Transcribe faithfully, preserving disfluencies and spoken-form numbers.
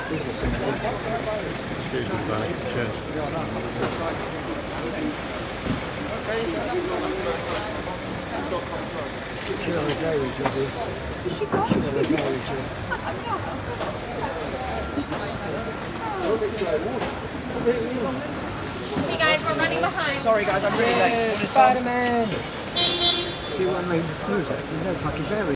Excuse me, Barney. Cheers. Should have a dairy job here. Should have a dairy job. Hey guys, we're running behind. Sorry guys, I'm really late. Spider-Man! See what I mean? Who's that? There's no fucking berry.